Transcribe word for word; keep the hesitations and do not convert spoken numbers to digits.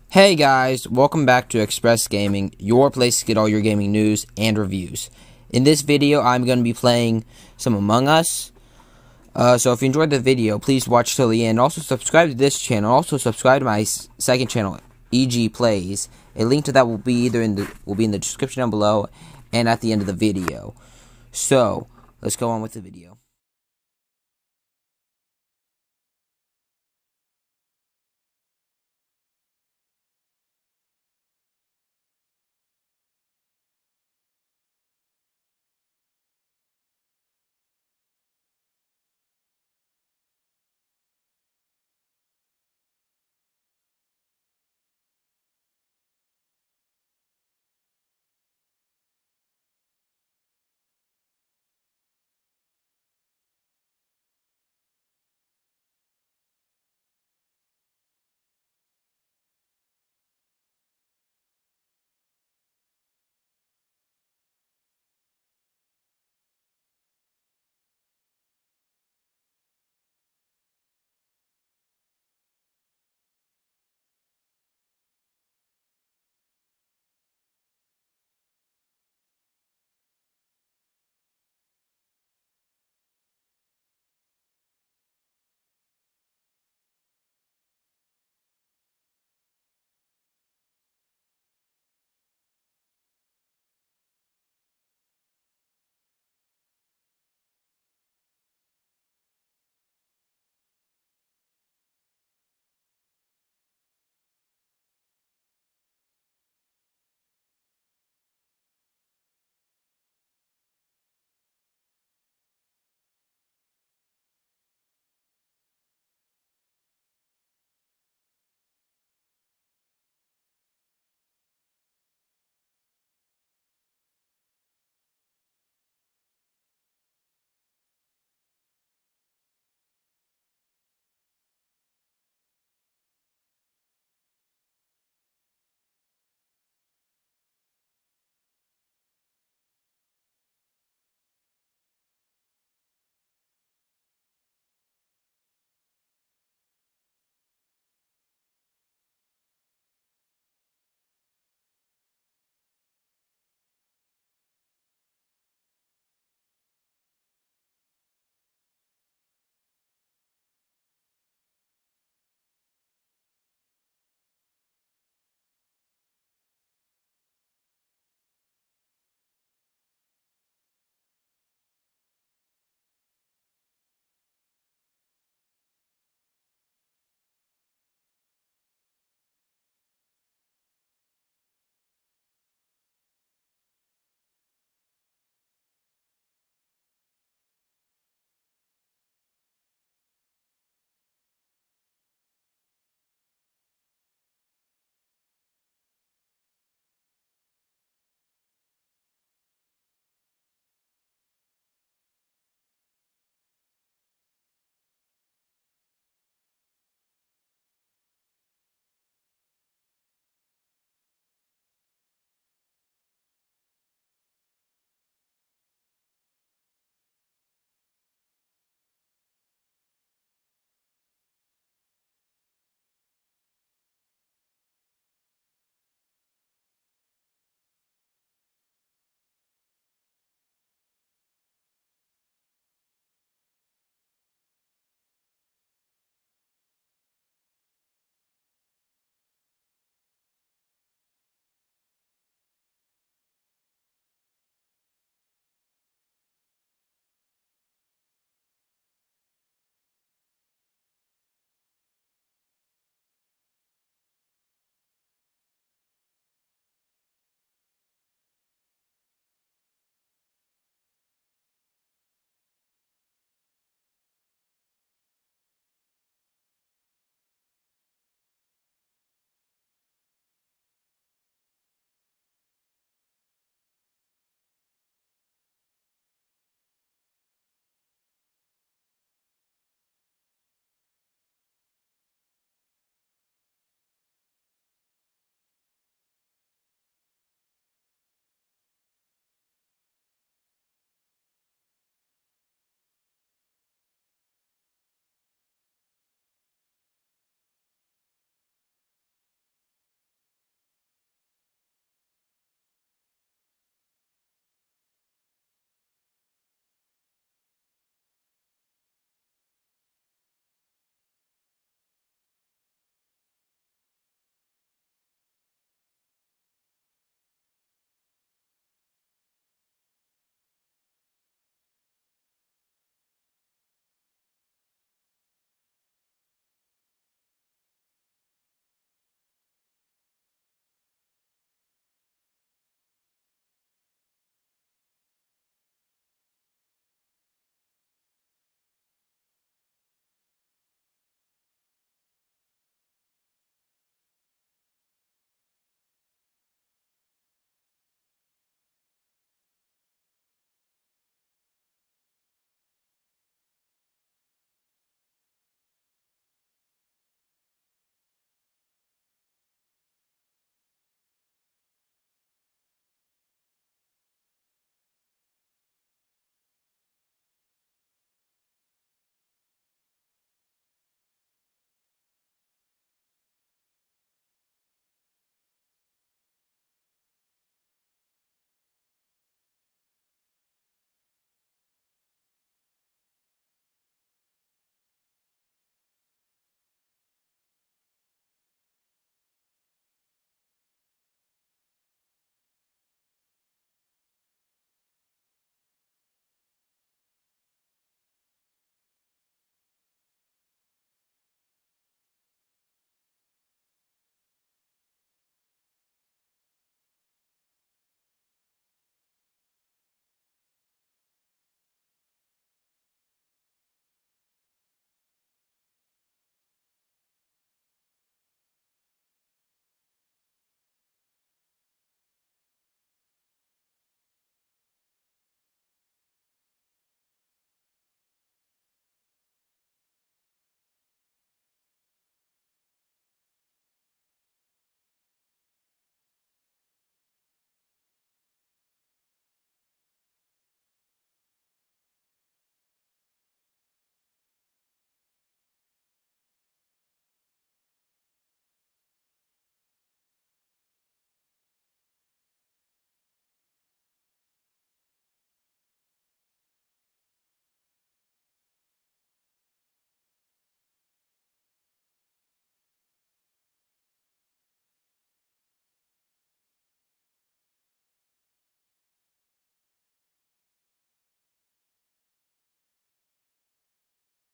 Hey guys, welcome back to Express Gaming, your place to get all your gaming news and reviews. In this video, I'm going to be playing some Among Us. Uh, so if you enjoyed the video, please watch till the end. Also subscribe to this channel. Also subscribe to my second channel, E G Plays. A link to that will be either in the will be in the description down below and at the end of the video. So let's go on with the video.